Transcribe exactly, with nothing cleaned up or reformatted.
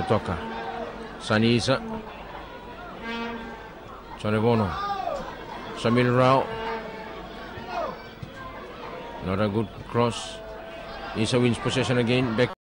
tocca. Sanny isa. Charevono. Samil Rao. Not a good cross. Isa wins possession again. Back